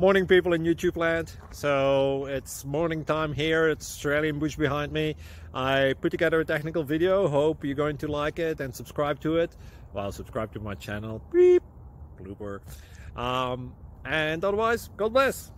Morning, people in YouTube land. So it's morning time here. It's Australian bush behind me. I put together a technical video. Hope you're going to like it and subscribe to it. Well, subscribe to my channel. Beep. Blooper. And otherwise, God bless.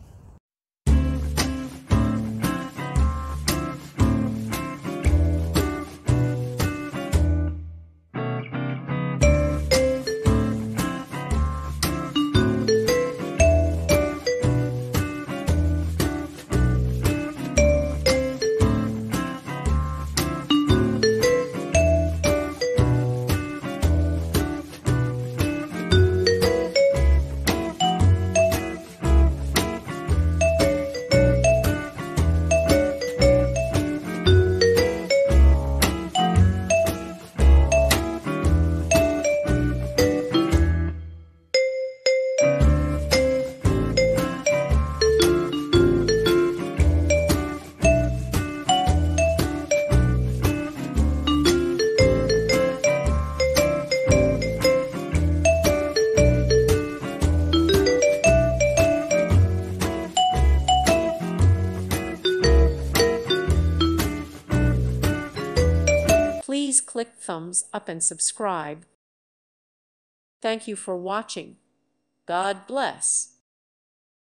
Please click thumbs up and subscribe. Thank you for watching. God bless.